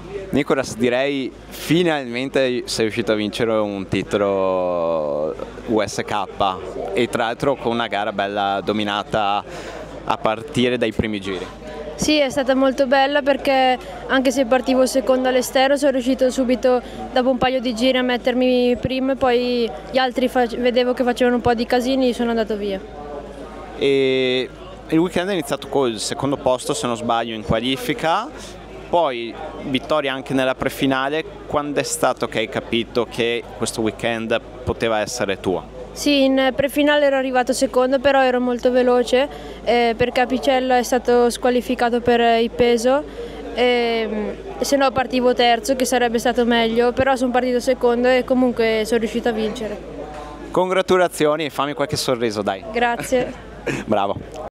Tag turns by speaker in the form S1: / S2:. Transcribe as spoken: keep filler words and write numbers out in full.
S1: Nicolas, direi finalmente sei riuscito a vincere un titolo U S K e tra l'altro con una gara bella dominata a partire dai primi giri.
S2: Sì, è stata molto bella perché anche se partivo seconda all'esterno sono riuscito subito dopo un paio di giri a mettermi primo e poi gli altri vedevo che facevano un po' di casini e sono andato via.
S1: E il weekend è iniziato col secondo posto, se non sbaglio, in qualifica, poi vittoria anche nella prefinale. Quando è stato che hai capito che questo weekend poteva essere tuo?
S2: Sì, in prefinale ero arrivato secondo, però ero molto veloce eh, perché Apicella è stato squalificato per il peso, e, se no partivo terzo, che sarebbe stato meglio, però sono partito secondo e comunque sono riuscito a vincere.
S1: Congratulazioni e fammi qualche sorriso, dai.
S2: Grazie.
S1: Bravo.